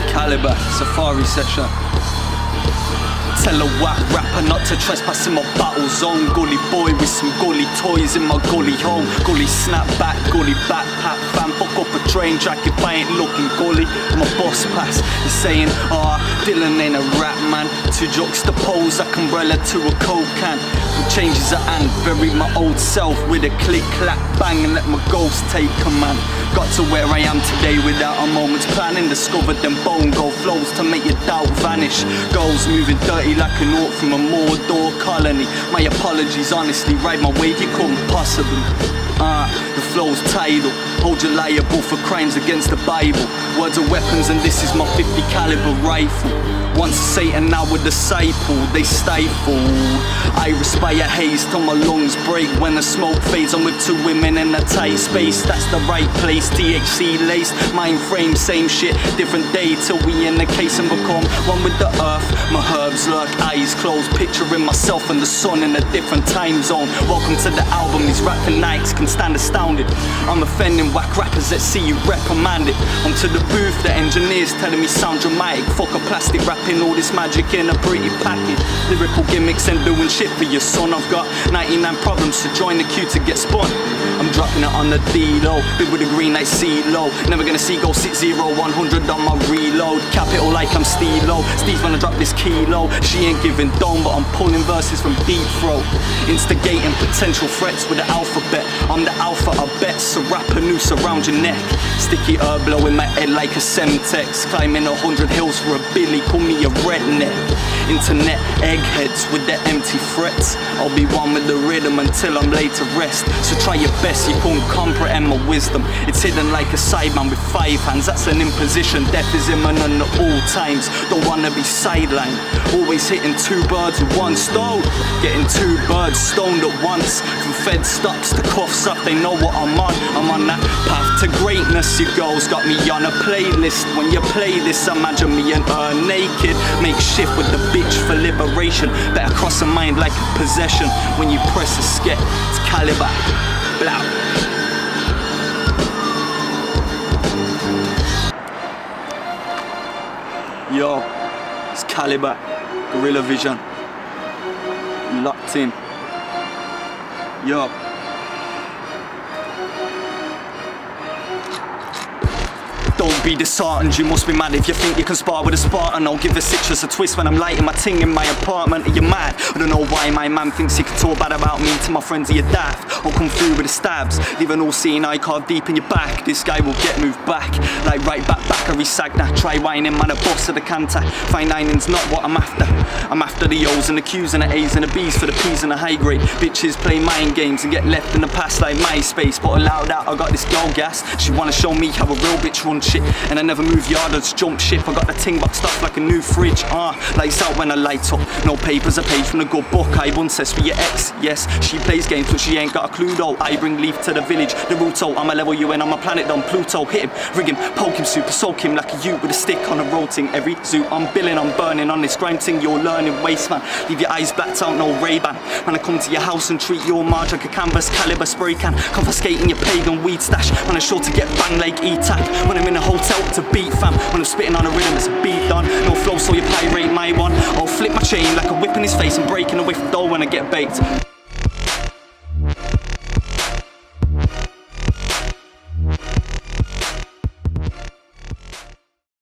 Caliber, Safari session. Tell a whack rapper not to trespass in my battle zone. Gully boy with some gully toys in my gully home. Gully snapback, gully backpack. Fam, fuck up a train track if I ain't looking gully. My boss pass, he's saying, Dylan ain't a rap man. To juxtapose like umbrella to a coke can. Who changes a hand, bury my old self with a click, clap, bang, and let my ghost take command. Got to where I am today without a moment's planning. Discovered them bone gold flows to make your doubt vanish. Goals moving dirty like an orc from a Mordor colony. My apologies, honestly, ride my wave, you couldn't possibly. The flow's tidal, hold you liable for crimes against the Bible. Words are weapons and this is my 50 caliber rifle. Once Satan, now a disciple, they stifle. I respire haze till my lungs break. When the smoke fades, I'm with two women in a tight space. That's the right place, THC laced. Mind frame, same shit, different day. Till we in the case and become one with the earth. My herbs lurk, eyes closed, picturing myself and the sun in a different time zone. Welcome to the album, these rap fanatics can stand astounded. I'm offending whack rappers that see you reprimanded. Onto the booth, the engineers telling me sound dramatic. Fuck a plastic wrapping all this magic in a pretty package. Lyrical gimmicks and doing shit for your son. I've got 99 problems, so join the queue to get spun. I'm dropping it on the D-low, big with a green like C-low. Never gonna see go 60, 100 on my reload. Capital like I'm Steve-Lo. Steve's gonna drop this kilo. She ain't giving dome, but I'm pulling verses from deep throat. Instigating potential threats with the alphabet. I'm the alpha, I bet, so wrap a noose around your neck. Sticky herb blowing my head like a Semtex. Climbing 100 hills for a billy, call me a redneck. Internet eggheads with their empty threats. I'll be one with the rhythm until I'm laid to rest. So try your best, you couldn't comprehend my wisdom. It's hidden like a sideman with 5 hands. That's an imposition, death is imminent at all times. Don't wanna be sidelined, always hitting 2 birds with 1 stone. Getting 2 birds stoned at once. From fed stops to coughs up, they know what I'm on. I'm on that path to greatness. Your girls got me on a playlist. When you play this, imagine me and her naked. Make shift with the bitch for liberation. Better cross a mind like a possession. When you press a sketch, it's Caliber. Blow. Yo, it's Caliber, Gorilla Vision, locked in. Yo. Don't be disheartened, you must be mad if you think you can spar with a Spartan. I'll give the citrus a twist when I'm lighting my ting in my apartment. Are you mad? I don't know why my man thinks he can talk bad about me to my friends. Are you daft? I'll come through with the stabs, leave an all-seeing eye carved deep in your back. This guy will get moved back, like right back, Bakary Sagna. Try whining, man, a boss of the canter. Fine lining's not what I'm after. I'm after the O's and the Q's and the A's and the B's for the P's and the high grade. Bitches play mind games and get left in the past like MySpace. But allow that, I got this girl gas. She wanna show me how a real bitch runs shit. And I never move yard, I just jump ship. I got the ting box stuff like a new fridge. Lights out when I light up. No papers, I paid from the good book. I once for your ex. Yes, she plays games but she ain't got a clue though. I bring leaf to the village, Naruto. I'm a level UN on my planet done Pluto. Hit him, rig him, poke him, super soak him like a ute with a stick on a road ting. Every zoo I'm billing, I'm burning on this grime ting. You're learning waste man. Leave your eyes blacked out, no Ray-Ban. When I come to your house and treat your marge like a canvas, Caliber spray can. Confiscating your pagan weed stash. When I'm sure to get banged like E-Tac. When I'm in a hotel to beat fam. When I'm spitting on a rhythm, it's a beat done. No flow, so you pirate my one. I'll flip my chain like a whip in his face and breaking a whiff though when I get baked.